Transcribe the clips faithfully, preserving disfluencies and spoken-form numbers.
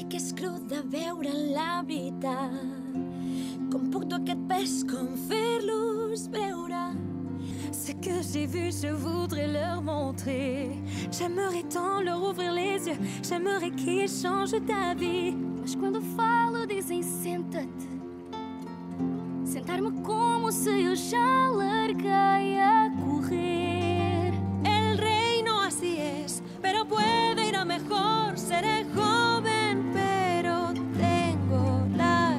que és cru de veure la veritat. Com puc dur aquest pes, com fer-los veure? Ce que j'ai vu, je voudrais leur montrer. J'aimerais tant leur ouvrir les yeux. J'aimerais qu'ils changent d'avis. Mas quando falo dizem senta-te. Sentar-me como se eu já larguei a correr. El reino así es, pero puede ir a mejor. Seré joven, pero tengo la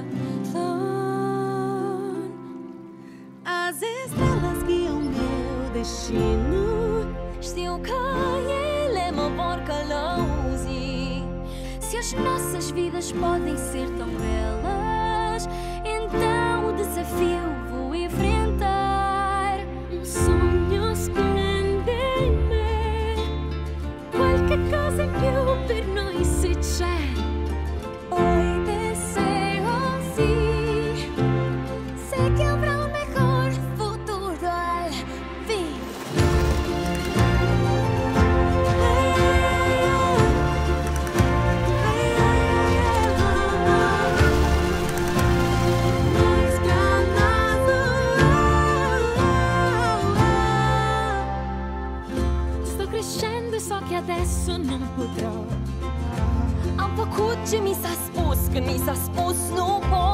razón. As estrelas guiam meu destino. Știu că ele mă vor călăuzi. Se as nossas vidas podem ser tão belas, então o desafio vou enfrentar. Um sonho splendente, qualche cosa in più per noi se c'è. Hoy deseo sí, sé que habrá un mejor futuro al fin. Sto crescendo e so che adesso non potrò. Am făcut ce mi s-a spus, când mi s-a spus nu pot.